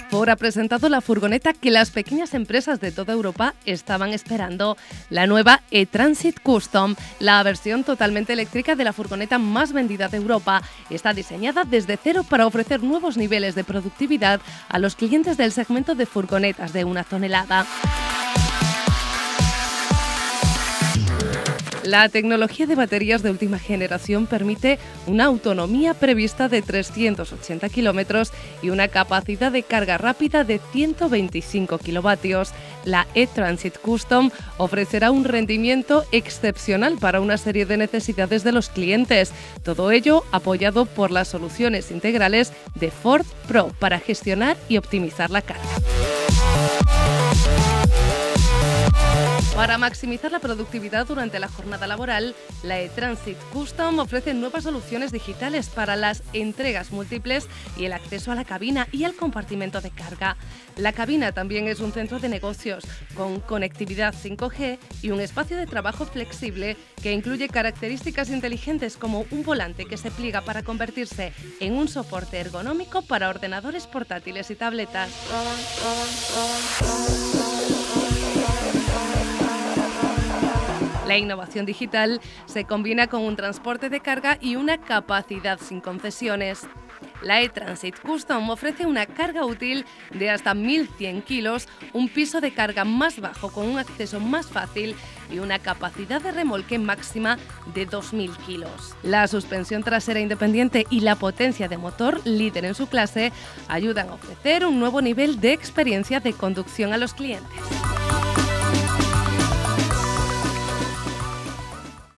Ford ha presentado la furgoneta que las pequeñas empresas de toda Europa estaban esperando, la nueva e-Transit Custom, la versión totalmente eléctrica de la furgoneta más vendida de Europa. Está diseñada desde cero para ofrecer nuevos niveles de productividad a los clientes del segmento de furgonetas de 1 tonelada. La tecnología de baterías de última generación permite una autonomía prevista de 380 kilómetros y una capacidad de carga rápida de 125 kilovatios. La e-Transit Custom ofrecerá un rendimiento excepcional para una serie de necesidades de los clientes. Todo ello apoyado por las soluciones integrales de Ford Pro para gestionar y optimizar la carga. Para maximizar la productividad durante la jornada laboral, la e-Transit Custom ofrece nuevas soluciones digitales para las entregas múltiples y el acceso a la cabina y al compartimento de carga. La cabina también es un centro de negocios con conectividad 5G y un espacio de trabajo flexible que incluye características inteligentes como un volante que se pliega para convertirse en un soporte ergonómico para ordenadores portátiles y tabletas. La innovación digital se combina con un transporte de carga y una capacidad sin concesiones. La e-Transit Custom ofrece una carga útil de hasta 1.100 kilos, un piso de carga más bajo con un acceso más fácil y una capacidad de remolque máxima de 2.000 kilos. La suspensión trasera independiente y la potencia de motor líder en su clase ayudan a ofrecer un nuevo nivel de experiencia de conducción a los clientes.